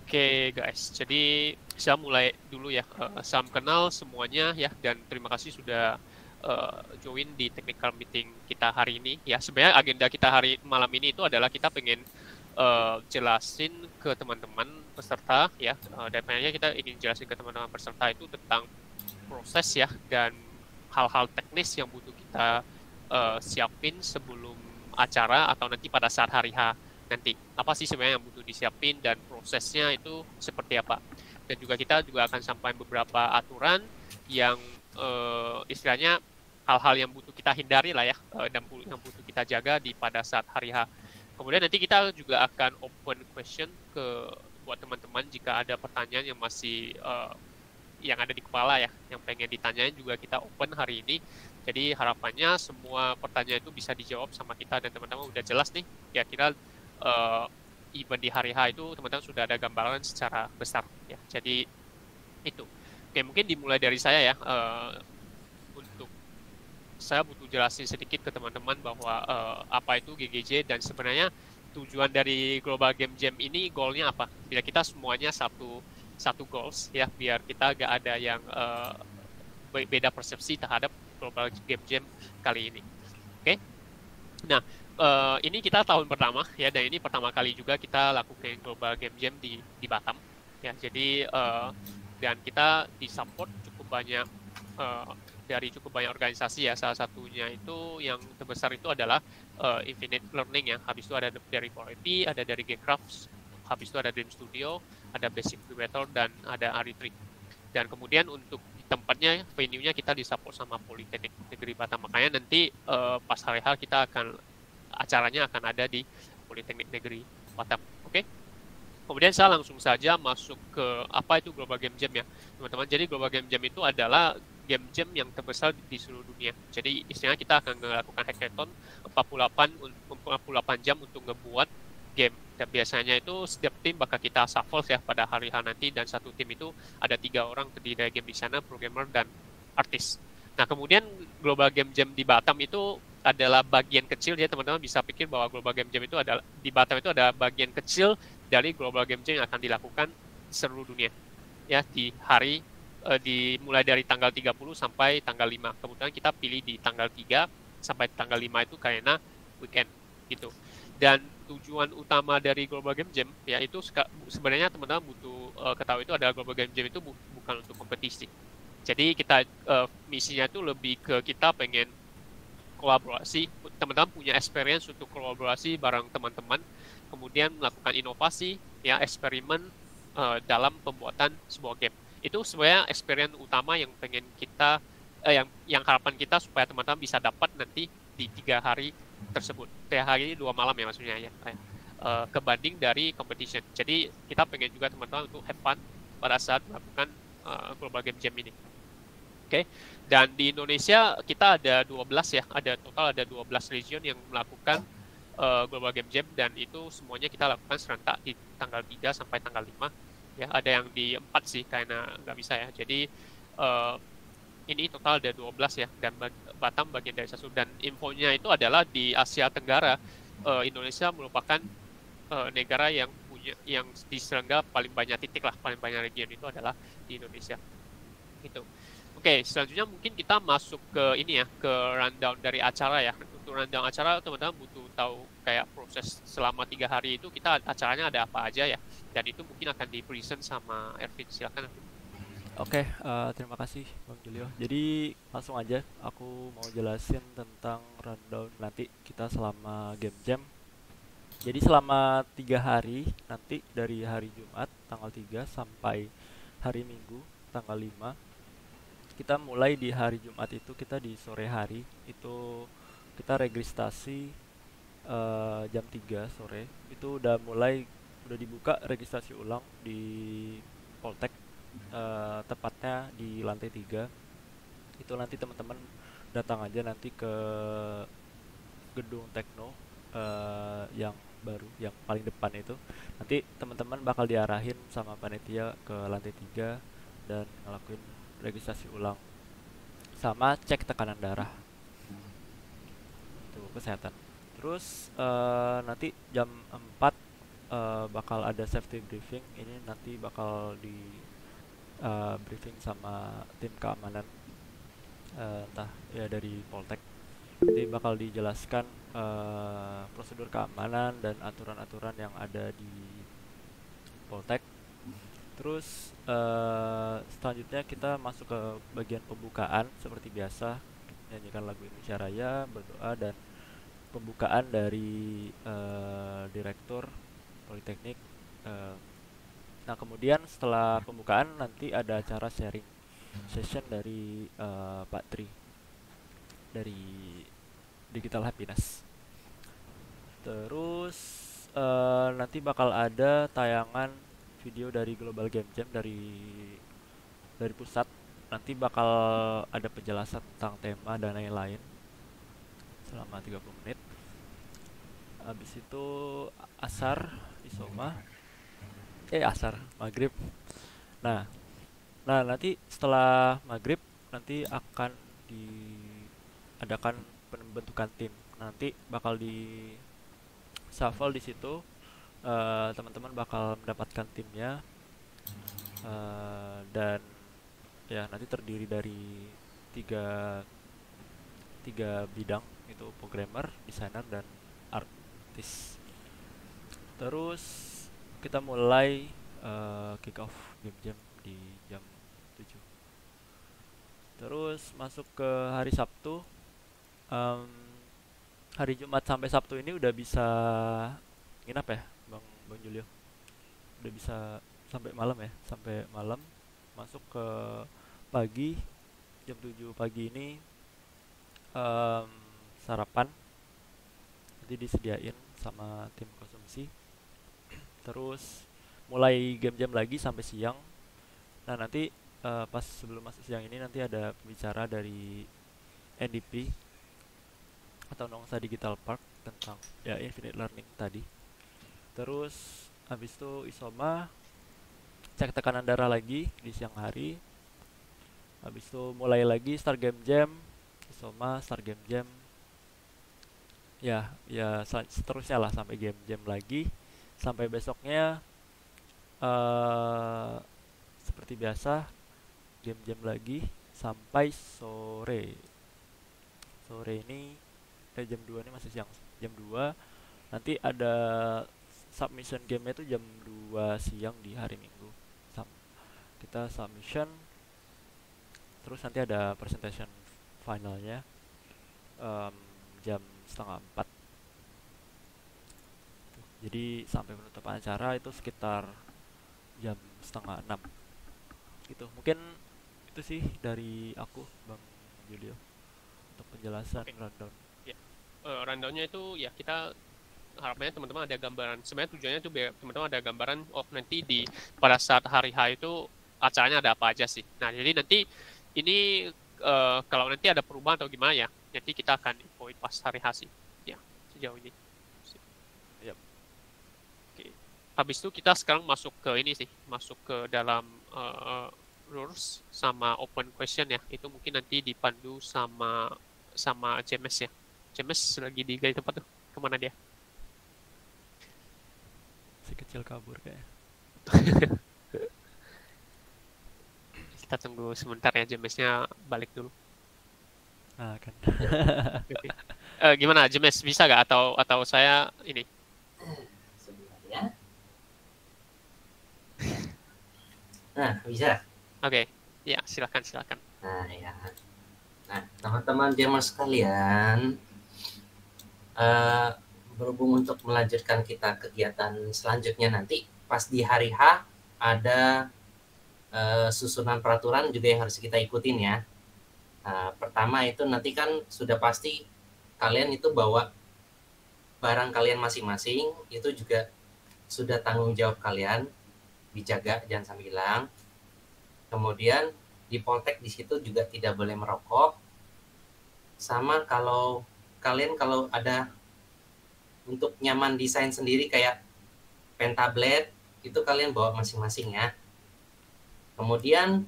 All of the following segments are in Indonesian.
Oke guys, jadi saya mulai dulu ya. Salam kenal semuanya ya, dan terima kasih sudah join di technical meeting kita hari ini. Ya, sebenarnya agenda kita hari malam ini itu adalah kita pengen jelasin ke teman-teman peserta ya, dan pengennya kita ingin jelasin ke teman-teman peserta itu tentang proses ya, dan hal-hal teknis yang butuh kita siapin sebelum acara atau nanti pada saat hari H nanti. Apa sih sebenarnya yang butuh disiapin dan prosesnya itu seperti apa. Dan juga kita juga akan sampaikan beberapa aturan yang istilahnya hal-hal yang butuh kita hindari lah ya, dan yang butuh kita jaga di pada saat hari H. Kemudian nanti kita juga akan open question ke buat teman-teman jika ada pertanyaan yang masih yang ada di kepala ya, yang pengen ditanyain juga kita open hari ini. Jadi harapannya semua pertanyaan itu bisa dijawab sama kita dan teman-teman udah jelas nih, kira-kira event di hari H itu teman-teman sudah ada gambaran secara besar ya. Jadi itu. Oke, mungkin dimulai dari saya ya. Untuk saya butuh jelasin sedikit ke teman-teman bahwa apa itu GGJ dan sebenarnya tujuan dari Global Game Jam ini goalnya apa? Biar kita semuanya satu goals ya, biar kita gak ada yang beda persepsi terhadap Global Game Jam kali ini. Oke, nah ini kita tahun pertama ya, dan ini pertama kali juga kita lakukan Global Game Jam di Batam ya. Jadi dan kita disupport cukup banyak dari cukup banyak organisasi ya. Salah satunya itu yang terbesar itu adalah Infinite Learning ya. Habis itu ada dari 4AP, ada dari Gamecraft, habis itu ada Dream Studio, ada Basic Creator, dan ada Ari3. Dan kemudian untuk tempatnya, venue-nya kita disupport sama Politeknik Negeri Batam. Makanya nanti pas hari H kita acaranya akan ada di Politeknik Negeri Batam. Oke? Kemudian saya langsung saja masuk ke apa itu Global Game Jam ya, teman-teman. Jadi Global Game Jam itu adalah game jam yang terbesar di seluruh dunia. Jadi istilahnya kita akan melakukan hackathon 48 jam untuk ngebuat game. Dan biasanya itu setiap tim bakal kita shuffle ya pada hari H nanti, dan satu tim itu ada 3 orang terdiri dari game designer, programmer, dan artis. Nah, kemudian Global Game Jam di Batam itu adalah bagian kecil ya, teman-teman bisa pikir bahwa Global Game Jam itu adalah di Batam itu ada bagian kecil dari Global Game Jam yang akan dilakukan seluruh dunia ya, di hari dimulai dari tanggal 30 sampai tanggal 5. Kemudian kita pilih di tanggal 3 sampai tanggal 5 itu karena weekend gitu. Dan tujuan utama dari Global Game Jam ya itu sebenarnya teman-teman butuh ketahui itu adalah Global Game Jam itu bukan untuk kompetisi. Jadi kita misinya itu lebih ke kita pengen kolaborasi, teman-teman punya experience untuk kolaborasi bareng teman-teman, kemudian melakukan inovasi ya, eksperimen dalam pembuatan sebuah game. Itu sebenarnya experience utama yang pengen kita yang harapan kita supaya teman-teman bisa dapat nanti di 3 hari tersebut. 3 hari 2 malam ya maksudnya ya. Kebanding dari competition. Jadi kita pengen juga teman-teman untuk have fun pada saat melakukan Global Game Jam ini. Oke. Dan di Indonesia kita ada 12 ya, total ada 12 region yang melakukan Global Game Jam, dan itu semuanya kita lakukan serentak di tanggal 3 sampai tanggal 5 ya. Ada yang di 4 sih karena nggak bisa ya. Jadi ini total ada 12 ya, dan Batam bagian dari satu. Dan infonya itu adalah di Asia Tenggara, Indonesia merupakan negara yang diselenggara paling banyak titik lah, paling banyak region itu adalah di Indonesia gitu. Oke, selanjutnya mungkin kita masuk ke ini ya, ke rundown dari acara ya. Untuk rundown acara, teman-teman butuh tahu kayak proses selama 3 hari itu kita acaranya ada apa aja ya. Dan itu mungkin akan di-present sama Ervin, silakan. Oke, terima kasih Bang Julio. Jadi langsung aja aku mau jelasin tentang rundown nanti kita selama game jam. Jadi selama 3 hari nanti dari hari Jumat tanggal 3 sampai hari Minggu tanggal 5. Kita mulai di hari Jumat itu kita di sore hari itu kita registrasi jam 3 sore. Itu udah dibuka registrasi ulang di Poltek, tepatnya di lantai 3. Itu nanti teman-teman datang aja nanti ke gedung Tekno yang baru yang paling depan itu. Nanti teman-teman bakal diarahin sama panitia ke lantai 3 dan ngelakuin registrasi ulang sama cek tekanan darah itu kesehatan. Terus nanti jam 4 bakal ada safety briefing. Ini nanti bakal di briefing sama tim keamanan, entah ya dari Poltek. Nanti bakal dijelaskan prosedur keamanan dan aturan-aturan yang ada di Poltek. Terus selanjutnya kita masuk ke bagian pembukaan seperti biasa, nyanyikan lagu Indonesia Raya, berdoa, dan pembukaan dari direktur Politeknik. Eh, nah, kemudian setelah pembukaan nanti ada acara sharing session dari Pak Tri dari Digital Happiness. Terus nanti bakal ada tayangan video dari Global Game Jam dari pusat. Nanti bakal ada penjelasan tentang tema dan lain-lain selama 30 menit. Habis itu asar isoma. Asar maghrib. Nah, nanti setelah maghrib nanti akan diadakan pembentukan tim. Nanti bakal di shuffle di situ. Teman-teman bakal mendapatkan timnya, dan ya nanti terdiri dari tiga bidang, itu programmer, desainer, dan artis. Terus kita mulai kick off game jam di jam 7. Terus masuk ke hari Sabtu. Em, Hari Jumat sampai Sabtu ini udah bisa nginap ya, Bang Julio. Udah bisa sampai malam ya, sampai malam. Masuk ke pagi, jam 7 pagi ini em, sarapan nanti disediain sama tim konsumsi. Terus mulai game jam lagi sampai siang. Nah, nanti pas sebelum masuk siang ini nanti ada pembicara dari NDP atau Nongsa Digital Park tentang ya Infinite Learning tadi. Terus habis itu isoma, cek tekanan darah lagi di siang hari. Habis itu mulai lagi start game jam, isoma, start game jam. Ya seterusnya lah sampai game jam lagi, sampai besoknya eh seperti biasa game jam lagi sampai sore. Sore ini jam 2 ini masih siang. Jam 2 nanti ada submission game-nya itu jam 2 siang di hari Minggu. Kita submission, terus nanti ada presentation finalnya em, jam setengah 4. Jadi sampai penutupan acara itu sekitar jam setengah 6 gitu. Mungkin itu sih dari aku, Bang Julio, untuk penjelasan Oke. rundown. Ya. Rundownnya itu ya kita harapannya teman-teman ada gambaran. Sebenarnya tujuannya itu biar teman-teman ada gambaran nanti di pada saat hari H itu acaranya ada apa aja sih. Nah, jadi nanti ini kalau nanti ada perubahan atau gimana ya, nanti kita akan infoin pas hari H sih. Ya, sejauh ini. Yap. Oke. Habis itu kita sekarang masuk ke ini sih, masuk ke dalam rules sama open question ya. Itu mungkin nanti dipandu sama James ya. James lagi di tempat tuh. Kemana dia? Si kecil kabur kayak. Kita tunggu sebentar ya, Jamesnya balik dulu. Nah, kan. Okay. Gimana James, bisa gak atau saya ini? Sebentar ya. Nah, bisa. Oke. Ya, silakan. Nah, ya. Nah, teman-teman gamers sekalian, berhubung untuk melanjutkan kita kegiatan selanjutnya nanti, pas di hari H ada susunan peraturan juga yang harus kita ikutin ya. Pertama itu nanti kan sudah pasti kalian itu bawa barang kalian masing-masing, itu juga sudah tanggung jawab kalian, dijaga jangan sampai hilang. Kemudian di Poltek di situ juga tidak boleh merokok. Sama kalau kalian ada untuk nyaman desain sendiri kayak pen tablet, itu kalian bawa masing-masing ya. Kemudian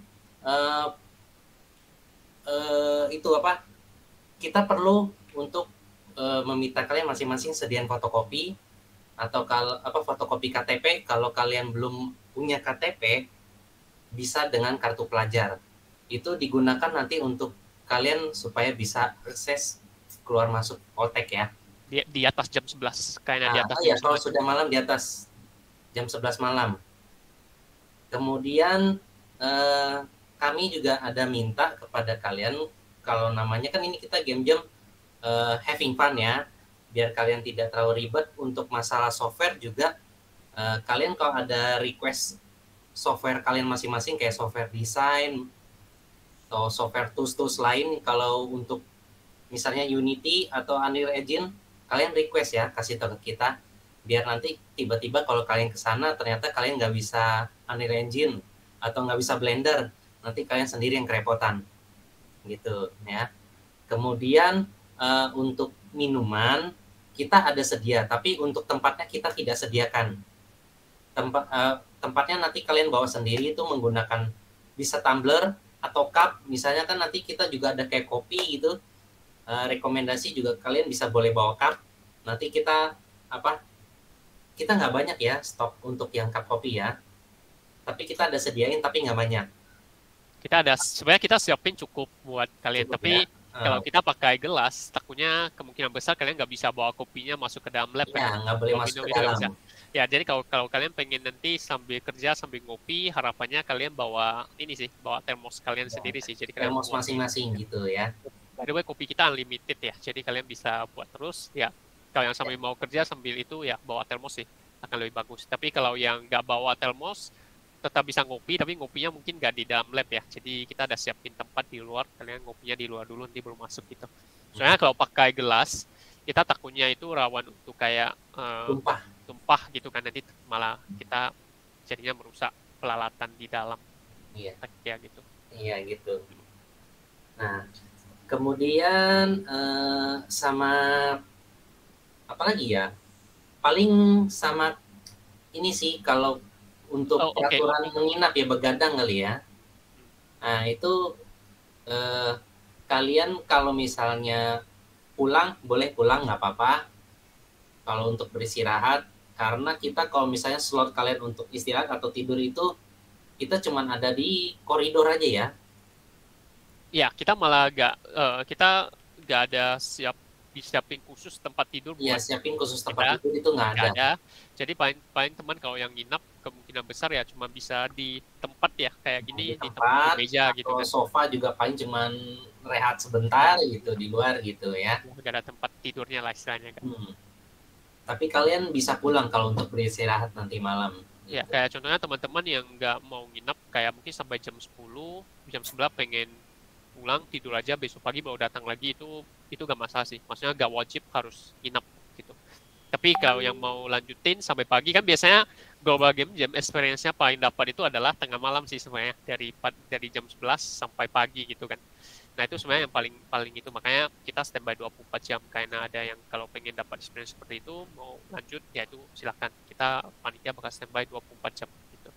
itu apa? Kita perlu untuk meminta kalian masing-masing sediaan fotokopi atau kalau fotokopi KTP. Kalau kalian belum punya KTP, bisa dengan kartu pelajar. Itu digunakan nanti untuk kalian supaya bisa akses keluar masuk Poltek ya. Di atas jam 11, kayaknya di atas Oh jam ya, kalau 11. sudah malam di atas jam 11 malam. Kemudian kami juga ada minta kepada kalian, kalau namanya kan ini kita game jam having fun ya, biar kalian tidak terlalu ribet. Untuk masalah software juga, kalian kalau ada request software kalian masing-masing kayak software desain atau software tools lain, kalau untuk misalnya Unity atau Unreal Engine, kalian request ya, kasih tahu ke kita, biar nanti tiba-tiba kalau kalian kesana ternyata kalian nggak bisa Unreal Engine atau nggak bisa Blender, nanti kalian sendiri yang kerepotan gitu ya. Kemudian untuk minuman kita ada sedia, tapi untuk tempatnya kita tidak sediakan. Tempatnya nanti kalian bawa sendiri, itu menggunakan bisa tumbler atau cup misalnya, kan nanti kita juga ada kayak kopi gitu. Rekomendasi juga kalian bisa boleh bawa cup. Nanti kita kita nggak banyak ya stok untuk yang cup kopi ya, tapi kita ada sediain tapi nggak banyak. Sebenarnya kita siapin cukup buat kalian, Cukup, tapi ya? Kalau kita pakai gelas, takutnya kemungkinan besar kalian nggak bisa bawa kopinya masuk ke dalam lab. Ya, nggak boleh masuk ke dalam. Ya, jadi kalau kalian pengen nanti sambil kerja sambil ngopi, harapannya kalian bawa termos kalian sendiri sih. Jadi kalian termos masing-masing gitu ya. By the way, kopi kita unlimited ya, jadi kalian bisa buat terus ya. Kalau yang sambil mau kerja sambil itu ya bawa termos sih, akan lebih bagus. Tapi kalau yang nggak bawa termos, tetap bisa ngopi, tapi ngopinya mungkin nggak di dalam lab ya. Jadi kita ada siapin tempat di luar, kalian ngopinya di luar dulu, nanti baru masuk gitu. Soalnya kalau pakai gelas, kita takutnya itu rawan untuk kayak tumpah gitu kan, nanti malah kita jadinya merusak pelalatan di dalam. Iya. Ya gitu. Iya gitu. Nah, kemudian sama apa lagi ya? Paling sama ini sih, kalau untuk peraturan menginap ya, begadang kali ya. Nah, itu kalian kalau misalnya pulang, boleh pulang, nggak apa-apa. Kalau untuk beristirahat, karena kita kalau misalnya slot kalian untuk istirahat atau tidur itu, kita cuman ada di koridor aja ya. Ya, kita malah kita nggak ada disiapin khusus tempat tidur buat. Iya, siapin khusus tempat tidur itu nggak ada. Jadi paling teman kalau yang nginap kemungkinan besar ya cuma bisa di tempat ya kayak gini, di tempat meja gitu kan. Sofa juga paling cuman rehat sebentar gitu di luar gitu ya. Nggak ada tempat tidurnya lah istilahnya kan. Tapi kalian bisa pulang kalau untuk beristirahat nanti malam. Ya, kayak contohnya teman-teman yang nggak mau nginap, kayak mungkin sampai jam 10, jam 11 pengen pulang, tidur aja, besok pagi baru datang lagi, itu nggak masalah sih. Maksudnya nggak wajib harus nginap gitu. Tapi kalau yang mau lanjutin sampai pagi, kan biasanya Global Game Jam experience-nya paling dapat itu adalah tengah malam sih sebenarnya, dari jam 11 sampai pagi gitu kan. Nah, itu sebenarnya yang paling itu, makanya kita standby 24 jam, karena ada yang kalau pengen dapat experience seperti itu mau lanjut ya itu silahkan, kita panitia bakal standby 24 jam gitu.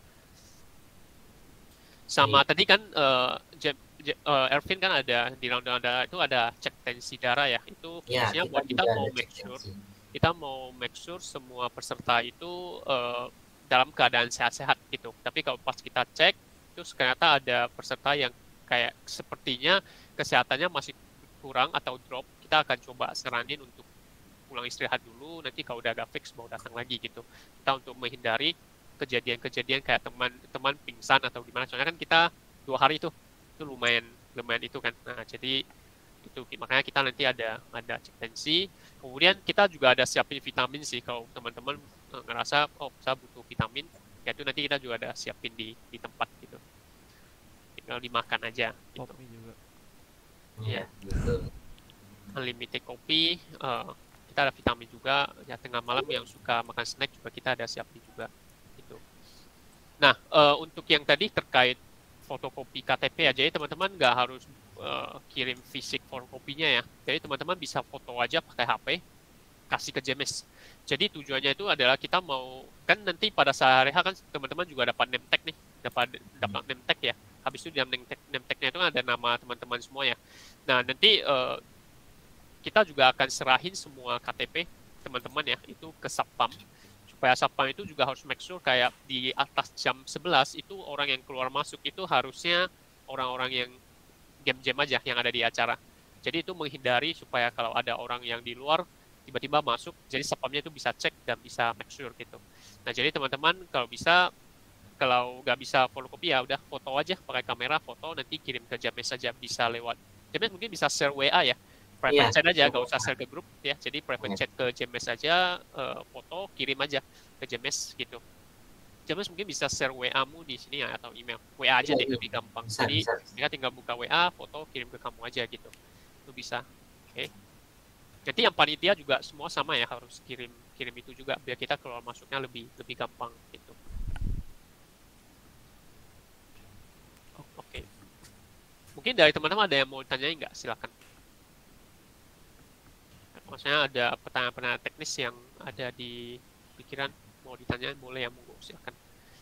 Sama tadi kan Ervin kan ada di round itu ada cek tensi darah ya, itu khususnya buat kita mau make sure semua peserta itu dalam keadaan sehat-sehat gitu. Tapi kalau pas kita cek itu ternyata ada peserta yang kayak sepertinya kesehatannya masih kurang atau drop, kita akan coba saranin untuk pulang istirahat dulu, nanti kalau udah agak fix mau datang lagi gitu. Kita untuk menghindari kejadian-kejadian kayak teman pingsan atau gimana, soalnya kan kita 2 hari itu lumayan itu kan. Nah, jadi itu makanya kita nanti ada cek tensi. Kemudian kita juga ada siapin vitamin sih, kalau teman-teman ngerasa saya butuh vitamin, ya itu nanti kita juga ada siapin di tempat gitu. Tinggal dimakan aja gitu. Kopi juga. Iya, gitu. Unlimited kopi, kita ada vitamin juga. Ya, tengah malam yang suka makan snack juga kita ada siapin juga gitu. Nah, untuk yang tadi terkait fotokopi KTP ya, jadi teman-teman nggak harus kirim fisik fotokopinya ya. Jadi teman-teman bisa foto aja pakai HP, kasih ke JMS. Jadi tujuannya itu adalah kita mau, kan nanti pada saat hari kan teman-teman juga dapat name tag nih, dapat name tag ya. Habis itu di name tag-nya itu ada nama teman-teman semua ya. Nah, nanti kita juga akan serahin semua KTP teman-teman ya, itu ke Satpam. supaya satpam itu juga harus make sure kayak di atas jam 11 itu orang yang keluar masuk itu harusnya orang-orang yang jam-jam aja yang ada di acara. Jadi itu menghindari supaya kalau ada orang yang di luar tiba-tiba masuk, jadi satpamnya itu bisa cek dan bisa make sure gitu. Nah jadi teman-teman kalau bisa, kalau nggak bisa fotokopi ya udah foto aja pakai kamera foto nanti kirim ke James saja, bisa lewat James, mungkin bisa share WA ya, private Iya, chat aja, nggak cukup. usah share ke grup ya. Jadi private Iya. chat ke James saja, foto kirim aja ke James gitu. James mungkin bisa share WA-mu di sini ya, atau email. WA aja Iya, deh iya. lebih gampang. Bisa, Jadi bisa. mereka tinggal buka WA, foto kirim ke kamu aja gitu. Itu bisa. Oke. Jadi yang panitia juga semua sama ya, harus kirim itu juga biar kita keluar masuknya lebih lebih gampang gitu. Oke. Mungkin dari teman-teman ada yang mau tanyain nggak? Silakan. Maksudnya ada pertanyaan-pertanyaan teknis yang ada di pikiran mau ditanyain, boleh ya, monggo silakan.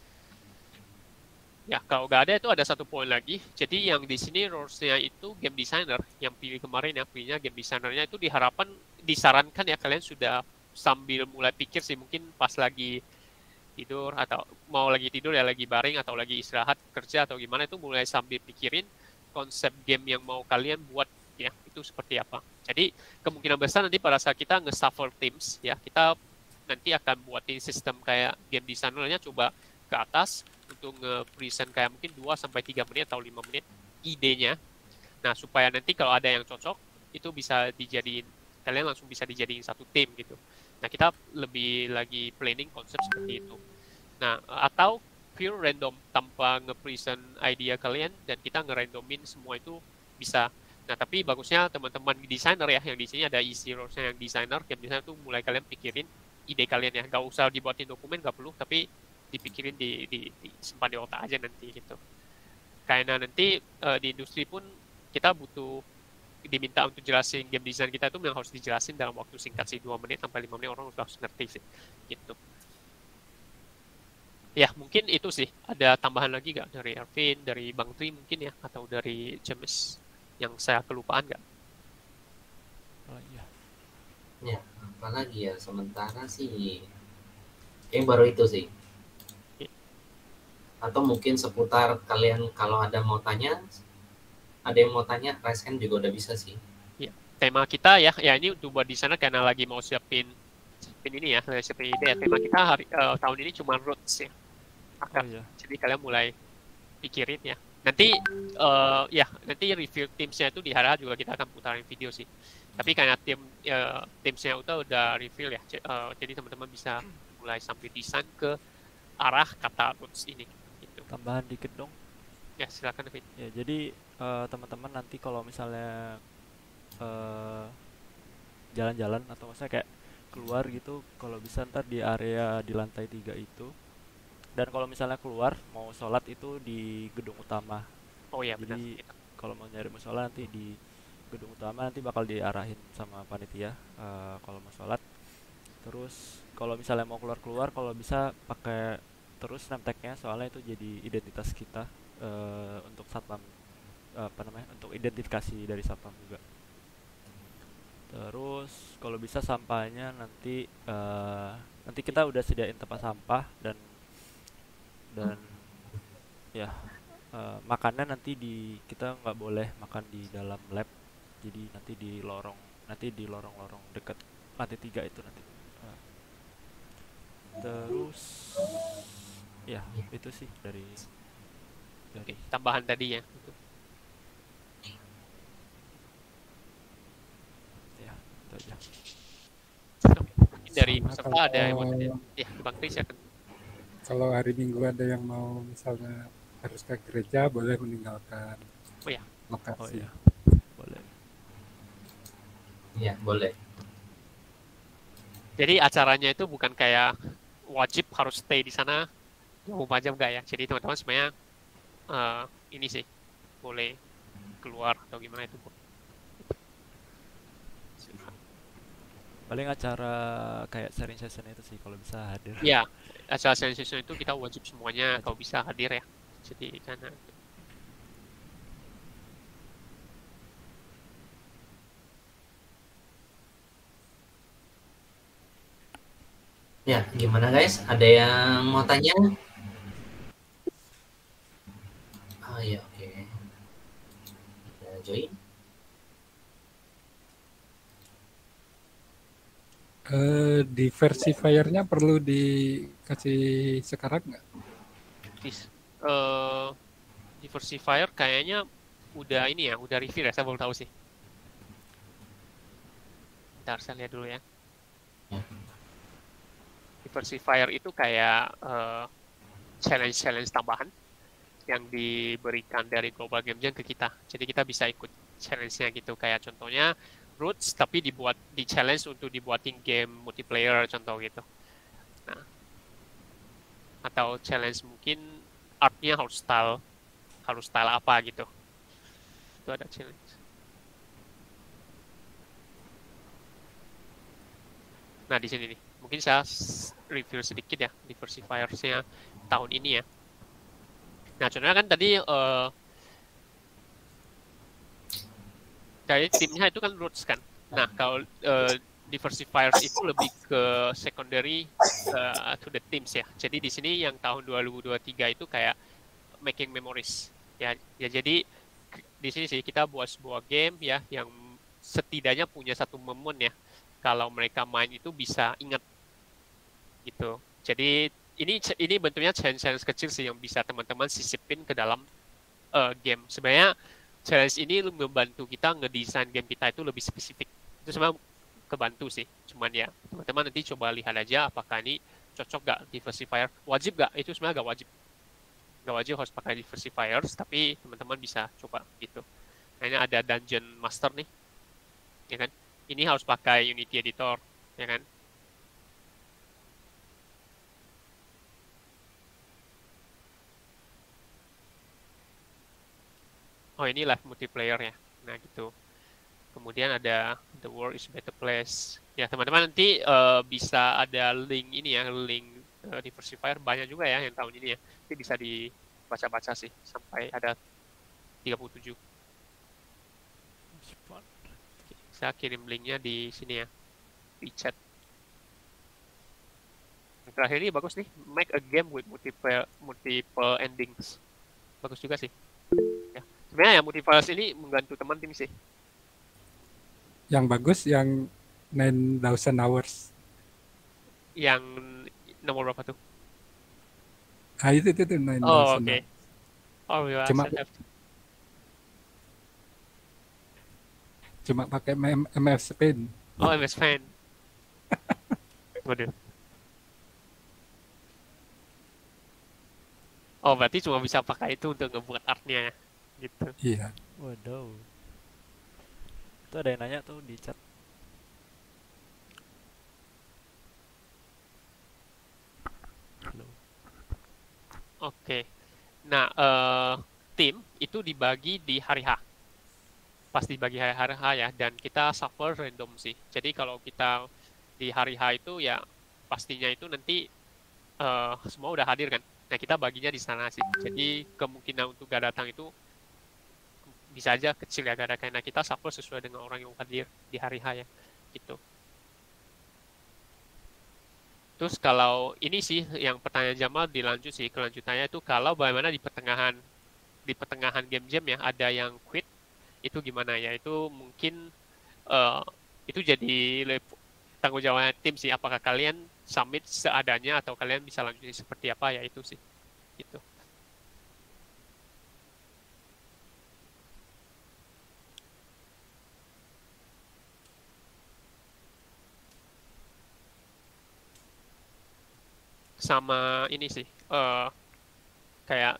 Ya, kalau nggak ada itu ada satu poin lagi. Jadi yang di sini roles-nya itu game designer yang pilih kemarin, yang pilihnya game designernya itu disarankan ya kalian sudah sambil mulai pikir sih, mungkin pas lagi tidur atau mau lagi tidur ya, lagi baring atau lagi istirahat kerja atau gimana, itu mulai sambil pikirin konsep game yang mau kalian buat ya, itu seperti apa. Jadi kemungkinan besar nanti pada saat kita nge-shuffle teams ya, kita nanti akan buatin sistem kayak game designernya coba ke atas untuk nge-present kayak mungkin 2-3 menit atau 5 menit idenya. Nah, supaya nanti kalau ada yang cocok itu bisa dijadiin, kalian langsung bisa dijadiin satu tim gitu. Nah, kita lebih lagi planning konsep seperti itu. Nah, atau pure random tanpa nge-present idea kalian dan kita nge-randomin semua itu bisa. Nah, tapi bagusnya teman-teman desainer ya, yang di sini ada isi roles-nya yang desainer, game desainer tuh mulai kalian pikirin ide kalian ya, nggak usah dibuatin dokumen, nggak perlu, tapi dipikirin simpan di otak aja nanti gitu. Karena nanti di industri pun kita butuh diminta untuk jelasin game design kita itu yang harus dijelasin dalam waktu singkat sih, 2 menit sampai 5 menit orang harus ngerti sih gitu. Ya mungkin itu sih. Ada tambahan lagi nggak dari Ervin, dari Bang Tri mungkin ya, atau dari James yang saya kelupaan nggak? Oh iya. Ya, apalagi ya sementara sih baru itu sih. Atau mungkin seputar kalian kalau ada yang mau tanya raise hand juga udah bisa sih. Ya, tema kita ya ini untuk buat di sana karena lagi mau siapin ini ya, siapin ide. Tema kita tahun ini cuma roots ya. Oh iya. Jadi kalian mulai pikirin ya. Nanti nanti review timsnya itu di hari juga kita akan putarin video sih. Tapi karena timsnya udah review ya, jadi teman-teman bisa mulai sambil desain ke arah kata roots ini. Gitu. Tambahan dikit dong. Ya silakan David. Ya jadi teman-teman nanti kalau misalnya jalan-jalan atau maksudnya kayak keluar gitu, kalau bisa ntar di area di lantai 3 itu. Dan kalau misalnya keluar mau sholat itu di gedung utama. Oh ya benar. Jadi kalau mau nyari musola nanti di gedung utama, nanti bakal diarahin sama panitia kalau mau sholat. Terus kalau misalnya mau keluar-keluar, kalau bisa pakai terus name tag-nya, soalnya itu jadi identitas kita untuk satpam, untuk identifikasi dari satpam juga. Terus kalau bisa sampahnya nanti kita udah sediain tempat sampah dan ya makannya nanti kita nggak boleh makan di dalam lab, jadi nanti di lorong dekat lantai 3 itu nanti. Terus ya itu sih dari tambahan tadi ya. Ya itu aja. Mungkin dari peserta ada yang mau tanya. Ya Bang Kris ya kan. Kalau hari Minggu ada yang mau misalnya harus ke gereja, boleh meninggalkan lokasi. Oh iya, boleh. Iya, boleh. Jadi acaranya itu bukan kayak wajib harus stay di sana 24 jam enggak ya. Jadi teman-teman sebenarnya ini sih boleh keluar atau gimana itu. Paling acara kayak sharing session itu sih kalau bisa hadir. Iya, acara sharing session itu kita wajib semuanya kalau bisa hadir ya. Jadi karena Ya, gimana guys? Ada yang mau tanya? Oh iya, oke. Join. Diversifiernya perlu dikasih sekarang nggak? Diversifier kayaknya udah ini ya, udah reveal ya, saya belum tahu sih. Bentar, saya lihat dulu ya. Diversifier itu kayak challenge-challenge tambahan yang diberikan dari Global Game Jam ke kita. Jadi kita bisa ikut challenge-nya gitu. Kayak contohnya Roots, tapi di challenge untuk dibuatin game multiplayer, contoh gitu. Nah, atau challenge mungkin artnya harus style apa gitu. Itu ada challenge. Nah, di sini nih. Mungkin saya review sedikit ya diversifiers-nya tahun ini ya. Nah, contohnya kan tadi kayak timnya itu kan Roots kan. Nah, kalau diversifiers itu lebih ke secondary to the teams ya. Jadi di sini yang tahun 2023 itu kayak making memories ya. Ya jadi di sini sih kita buat sebuah game ya yang setidaknya punya satu momen ya. Kalau mereka main itu bisa ingat gitu. Jadi ini bentuknya challenge kecil sih yang bisa teman-teman sisipin ke dalam game. Sebenarnya challenge ini membantu kita ngedesain game kita itu lebih spesifik. Itu sebenarnya kebantu sih. Cuman ya teman-teman nanti coba lihat aja apakah ini cocok gak diversifier. Wajib gak? Itu sebenarnya gak wajib. Gak wajib harus pakai diversifiers, tapi teman-teman bisa coba gitu. Nah, ini ada Dungeon Master nih. Ya kan? Ini harus pakai Unity Editor. Ya kan? Oh, ini live multiplayer ya. Nah, gitu. Kemudian ada The World is Better Place. Ya, teman-teman nanti bisa ada link ini ya, link diversifier banyak juga ya yang tahun ini ya. Nanti bisa dibaca-baca sih sampai ada 37. Saya kirim linknya di sini ya, di chat. Yang terakhir ini bagus nih, make a game with multiple endings. Bagus juga sih. Ya. Sebenarnya ya multiverse ini membantu teman tim sih. Yang bagus yang 9,000 hours. Yang nomor berapa tuh? Ah itu 9,000. Oh, oke. Okay. Oh, ya, cuma pakai MS Paint. Oh, MS Paint. Waduh. Oh, berarti cuma bisa pakai itu untuk ngebuat artnya gitu. Iya. Waduh. Itu ada yang nanya tuh di chat. Halo. Oke. Nah, tim itu dibagi di hari H. Pas dibagi hari H ya, dan kita shuffle random sih. Jadi kalau kita di hari H itu ya pastinya itu nanti semua udah hadir kan. Nah, kita baginya di sana sih. Jadi kemungkinan untuk gak datang itu bisa aja kecil ya, gak ada karena kita shuffle sesuai dengan orang yang hadir di hari H ya. Gitu. Terus kalau ini sih yang pertanyaan Jamal dilanjut sih, kelanjutannya itu kalau bagaimana di pertengahan game jam ya ada yang quit, itu gimana ya? Itu mungkin itu jadi tanggung jawabnya tim sih, apakah kalian submit seadanya atau kalian bisa lanjutin seperti apa ya, itu sih gitu. Sama ini sih kayak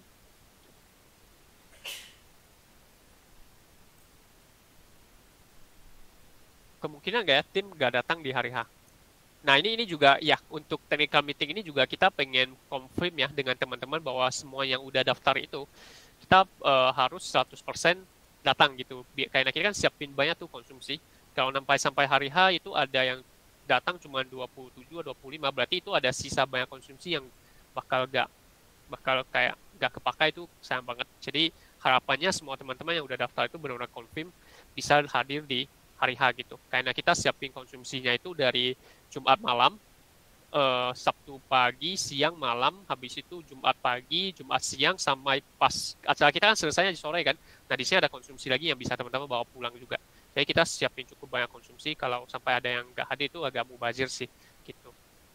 kemungkinan nggak ya tim nggak datang di hari H. Nah, ini juga ya untuk technical meeting ini juga kita pengen confirm ya dengan teman-teman bahwa semua yang udah daftar itu kita harus 100% datang gitu. Karena kita kan siapin banyak tuh konsumsi. Kalau sampai hari H itu ada yang datang cuma 27 atau 25, berarti itu ada sisa banyak konsumsi yang bakal kayak nggak kepakai, itu sayang banget. Jadi harapannya semua teman-teman yang udah daftar itu benar-benar confirm bisa hadir di hari H gitu. Karena kita siapin konsumsinya itu dari Jumat malam Sabtu pagi, siang, malam, habis itu Jumat pagi, Jumat siang, sampai pas acara kita kan selesainya di sore kan. Nah, di sini ada konsumsi lagi yang bisa teman-teman bawa pulang juga. Jadi kita siapin cukup banyak konsumsi, kalau sampai ada yang nggak hadir itu agak mubazir sih, gitu.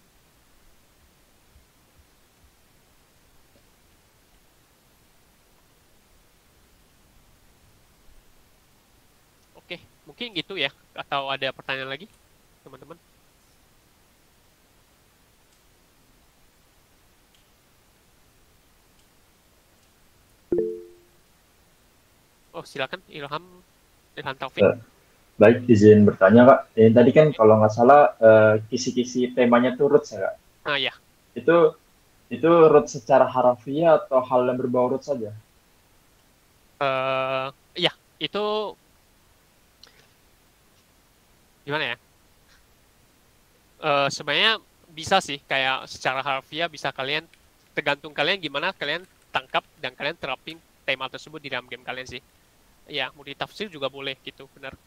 Oke, mungkin gitu ya. Atau ada pertanyaan lagi, teman-teman? Oh, silakan Ilham Taufik. Baik, izin bertanya Kak. Tadi kan kalau nggak salah kisi-kisi temanya tuh roots ya Kak? Ya. Itu roots secara harafiah atau hal yang berbau roots saja? Ya, itu gimana ya? Sebenarnya bisa sih, kayak secara harfiah bisa kalian, tergantung kalian gimana kalian tangkap dan kalian terapin tema tersebut di dalam game kalian sih. Ya, multi tafsir juga boleh gitu, benar.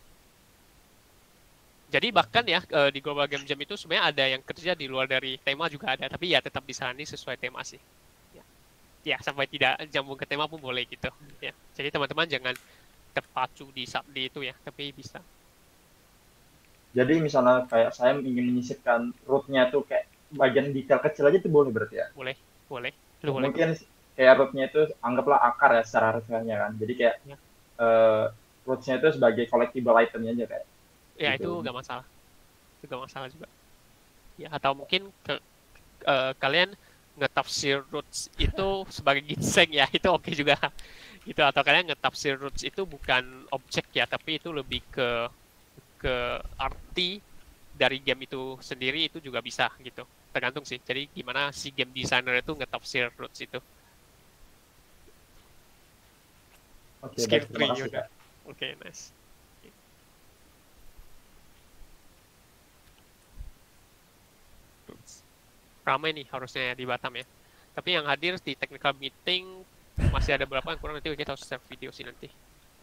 Jadi bahkan ya di Global Game Jam itu sebenarnya ada yang kerja di luar dari tema juga ada, tapi ya tetap disarani sesuai tema sih. Ya, sampai tidak nyambung ke tema pun boleh gitu. Ya, jadi teman-teman jangan terpacu di itu ya, tapi bisa. Jadi misalnya kayak saya ingin menyisipkan rootnya tuh kayak bagian detail kecil aja itu boleh berarti ya? Boleh. Mungkin kayak rootnya itu anggaplah akar ya secara harfiahnya kan. Jadi kayak ya. Roots-nya itu sebagai collectible itemnya aja kayak. Ya gitu. Itu nggak masalah. Itu nggak masalah juga. Ya, atau mungkin kalian ngetafsir roots itu sebagai ginseng ya, itu oke juga. Gitu, atau kalian ngetafsir roots itu bukan objek ya, tapi itu lebih ke arti dari game itu sendiri, itu juga bisa gitu. Tergantung sih. Jadi gimana si game designer itu ngetafsir roots itu. Skill tree udah. Oke, nice. Ramai nih harusnya di Batam ya. Tapi yang hadir di technical meeting masih ada berapa yang kurang, nanti kita harus share video sih nanti.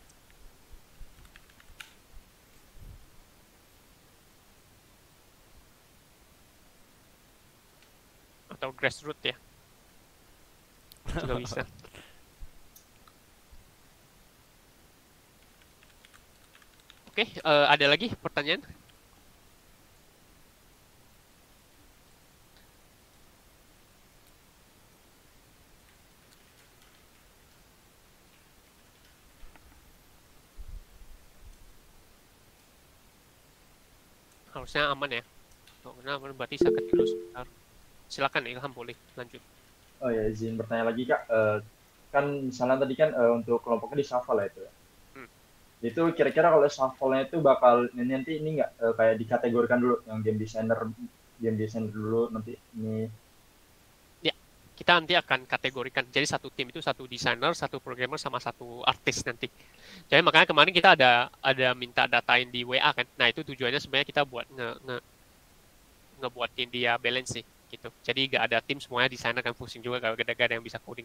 Atau grassroots ya. Juga bisa. Oke, ada lagi pertanyaan? Harusnya aman ya. Karena aman berarti saya akan dulu sebentar. Silakan Ilham, boleh lanjut. Oh ya, izin bertanya lagi Kak. Kan misalnya tadi kan untuk kelompoknya di shuffle ya itu ya. Itu kira-kira kalau shuffle-nya itu bakal nanti ini nggak kayak dikategorikan dulu yang game designer dulu nanti ini. Ya, kita nanti akan kategorikan. Jadi satu tim itu satu desainer, satu programmer, sama satu artis nanti. Jadi makanya kemarin kita ada minta datain di WA kan. Nah itu tujuannya sebenarnya kita buat ngebuatin dia balance sih gitu. Jadi nggak ada tim semuanya desainer kan, pusing juga kalau gak ada yang bisa coding.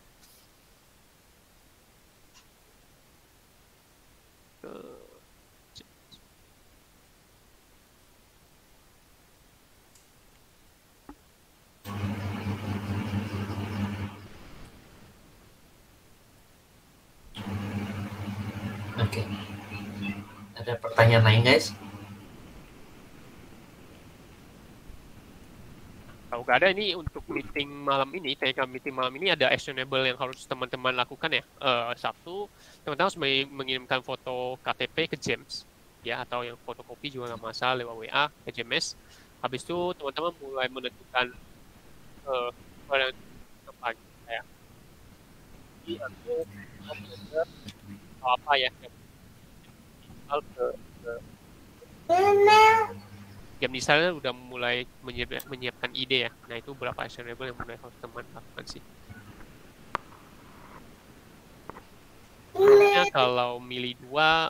Oke. Ada pertanyaan lain guys? Kalau nggak ada, ini untuk meeting malam ini, technical meeting malam ini ada actionable yang harus teman-teman lakukan ya. Satu, teman-teman harus mengirimkan foto KTP ke James, ya, atau yang fotokopi juga nggak masalah, lewat WA ke James. Habis itu teman-teman mulai menentukan apa ya, atau apa ya, ke game designer udah mulai menyiapkan ide ya. Nah itu berapa actionable yang mulai harus teman lakukan sih. Contohnya kalau milih dua,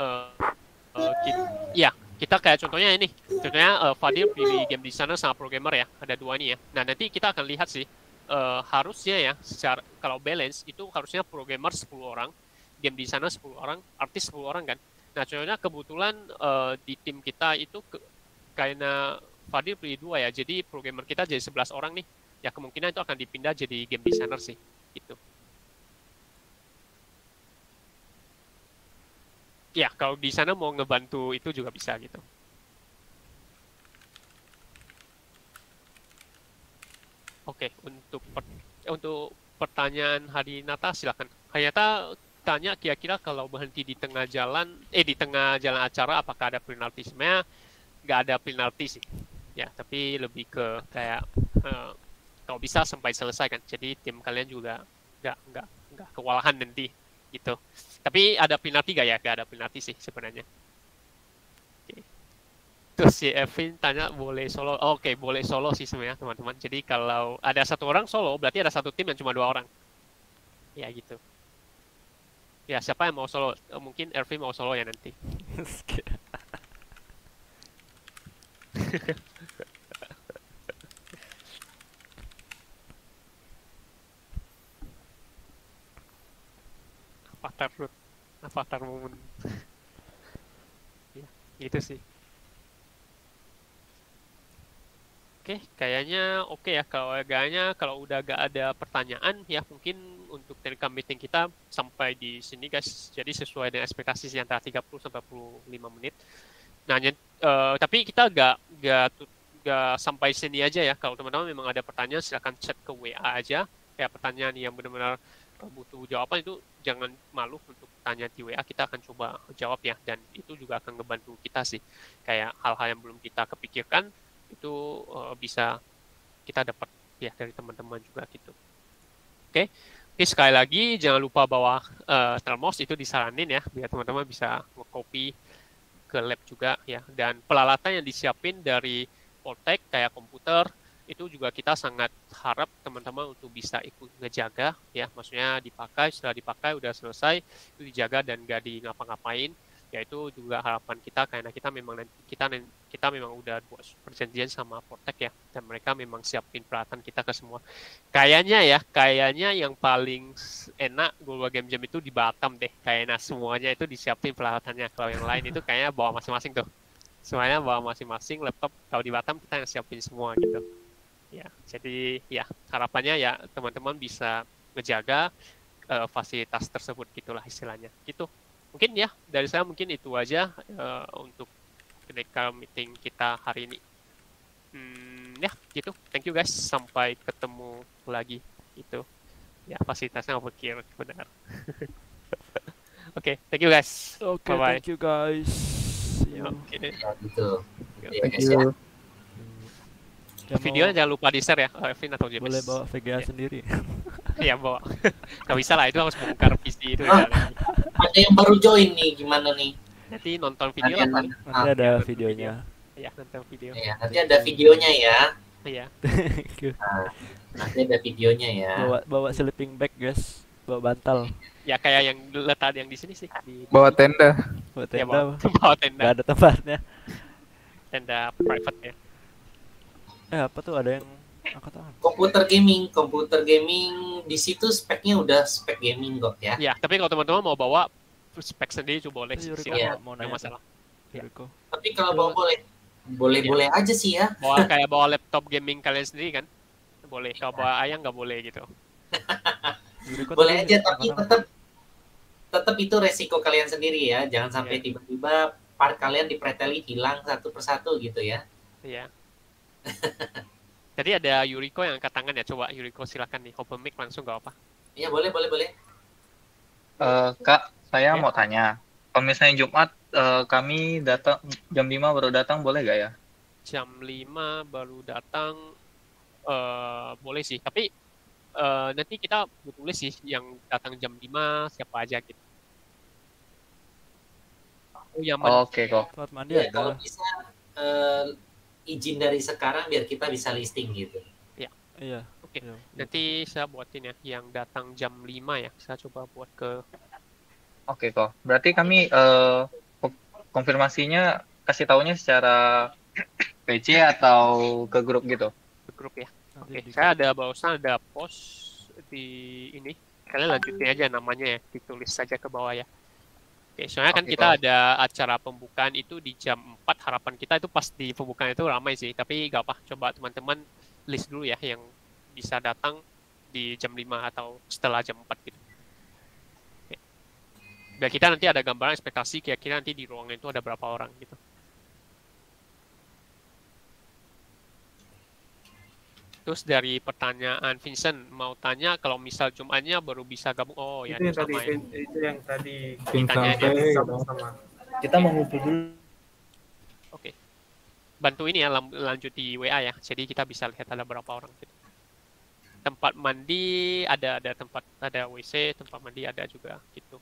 kita kayak contohnya ini. Contohnya Fadil pilih game designer sama programmer ya. Ada dua ini ya. Nah nanti kita akan lihat sih. Harusnya ya, secara kalau balance itu harusnya programmer 10 orang, game designer 10 orang, artis 10 orang kan. Nah contohnya kebetulan di tim kita itu karena Fadil pilih 2 ya. Jadi programmer kita jadi 11 orang nih. Ya kemungkinan itu akan dipindah jadi game designer sih. Gitu. Ya, kalau di sana mau ngebantu itu juga bisa gitu. Oke, untuk pertanyaan Hari Nata silakan. Hari Nata tanya kira-kira kalau berhenti di tengah jalan acara apakah ada penalti? Sebenarnya nggak ada penalti sih. Ya, tapi lebih ke kayak kalau bisa sampai selesai kan. Jadi tim kalian juga nggak kewalahan nanti gitu. Tapi ada penalti nggak ya? Nggak ada penalti sih sebenarnya. Terus si Evin tanya boleh solo. Oke, boleh solo sih sebenarnya teman-teman. Jadi kalau ada satu orang solo, berarti ada satu tim yang cuma 2 orang. Ya gitu. Ya siapa yang mau solo? Mungkin Ervin mau solo ya nanti. Avatar moment. Ya, gitu sih. Oke, kayaknya oke ya kalau udah gak ada pertanyaan ya mungkin untuk technical meeting kita sampai di sini guys. Jadi sesuai dengan ekspektasi sih antara 30 sampai 45 menit. Nah, tapi kita gak sampai sini aja ya. Kalau teman-teman memang ada pertanyaan silakan chat ke WA aja. Kayak pertanyaan yang benar-benar butuh jawaban itu jangan malu untuk tanya di WA, kita akan coba jawab ya, dan itu juga akan ngebantu kita sih. Kayak hal-hal yang belum kita kepikirkan itu bisa kita dapat ya dari teman-teman juga gitu. Oke, sekali lagi jangan lupa bawa termos, itu disaranin ya biar teman-teman bisa nge-copy ke lab juga ya. Dan peralatan yang disiapin dari Poltek kayak komputer itu juga kita sangat harap teman-teman untuk bisa ikut ngejaga ya, maksudnya dipakai, setelah dipakai udah selesai itu dijaga dan gak di ngapa-ngapain. Ya itu juga harapan kita karena kita memang udah buat perjanjian sama Poltek ya, dan mereka memang siapin peralatan kita ke semua. Kayaknya yang paling enak Global Game Jam itu di Batam deh, kayaknya semuanya itu disiapin peralatannya. Kalau yang lain itu kayaknya bawa masing-masing tuh, semuanya bawa masing-masing laptop. Kalau di Batam kita yang siapin semua gitu ya. Jadi ya harapannya ya teman-teman bisa ngejaga fasilitas tersebut gitulah istilahnya gitu. Mungkin ya dari saya mungkin itu aja untuk technical meeting kita hari ini. Ya gitu, thank you guys, sampai ketemu lagi itu ya, fasilitasnya overkill benar. Oke, thank you guys. Oke, bye. Thank you guys. Oke. Gitu. Thank you. Videonya jangan lupa di share ya, Evin atau James. Boleh bawa VGA sendiri. Iya bawa. Gak bisa lah, itu harus bongkar PC itu ya. Ada yang baru join nih, gimana nih? Nanti nonton video lah. Nanti ada videonya. Iya, nonton video. Ya, nanti ada videonya ya. Iya. Nanti ada videonya ya. Bawa sleeping bag guys, bawa bantal. Ya kayak yang letak yang di sini sih. Bawa tenda. Bawa Ya, tenda. bawa tenda. Gak ada tempatnya. Tenda private ya. Apa tuh ada yang angkat tangan? Komputer gaming di situ speknya udah spek gaming kok ya. Ya, tapi kalau teman-teman mau bawa spek sendiri itu boleh sih. Ya. Mau nggak nanya masalah. Ya. Tapi kalau bawa boleh aja sih ya. Bawa laptop gaming kalian sendiri kan? Boleh. Kalau bawa ayang nggak boleh gitu. Boleh aja, tapi tetap itu resiko kalian sendiri ya. Jangan sampai tiba-tiba part kalian dipreteli hilang satu persatu gitu ya. Iya. Tadi ada Yuriko yang angkat tangan ya. Coba Yuriko silakan nih, open mic langsung gak apa. Iya, boleh. Kak, saya mau tanya. Kalau misalnya Jumat kami datang jam 5 baru datang, boleh gak ya? Jam 5 baru datang boleh sih. Tapi nanti kita tulis sih yang datang jam 5 siapa aja gitu. Oke kok. Tempat mandi Ya, ada. kalau bisa izin dari sekarang biar kita bisa listing gitu. Iya. Oke. Nanti saya buatin ya yang datang jam 5 ya. Saya coba buat ke. Oke kok. Berarti kami konfirmasinya kasih taunya secara PC atau ke grup gitu? Ke grup ya. Oke. Saya barusan ada post di ini. Kalian lanjutin aja namanya ya, ditulis saja ke bawah ya. Oke, soalnya kan Oke, kita kalau ada acara pembukaan itu di jam 4, harapan kita itu pas di pembukaan itu ramai sih, tapi gak apa, coba teman-teman list dulu ya yang bisa datang di jam 5 atau setelah jam 4 gitu. Oke. Biar kita nanti ada gambaran ekspektasi kira-kira nanti di ruangan itu ada berapa orang gitu. Terus dari pertanyaan Vincent, mau tanya kalau misal Jumatnya baru bisa gabung. Oh ya, Itu yang sama tadi, ya. itu yang tadi Ditanya sampai ya. sama-sama. Kita mau ngumpul dulu. Oke. Bantu ini ya, lanjut di WA ya. Jadi kita bisa lihat ada berapa orang gitu. Tempat mandi ada tempat, ada WC, tempat mandi ada juga gitu.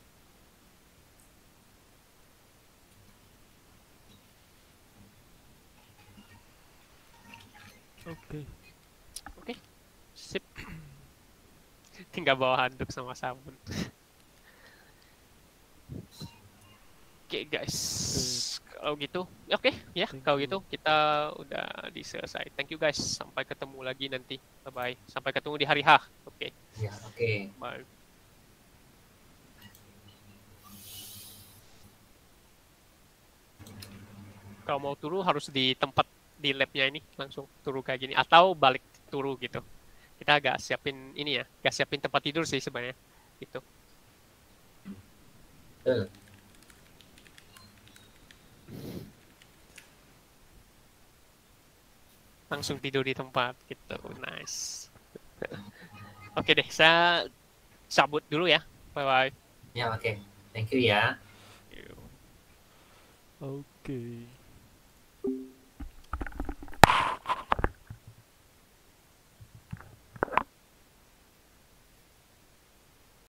Oke. Oke. Sip. Tinggal bawa handuk sama sabun. Oke guys, kalau gitu, oke ya. Kalau gitu kita udah diselesai. Thank you guys. Sampai ketemu lagi nanti. Bye bye. Sampai ketemu di hari H. Oke. ya, oke. Bye. Kalau mau turu harus di tempat di labnya ini langsung turu kayak gini atau balik turu gitu. Kita agak siapin ini ya, agak siapin tempat tidur sih sebenarnya gitu. Langsung tidur di tempat gitu. Nice. Oke deh, saya cabut dulu ya. Bye bye. Ya, oke. Thank you ya. Oke.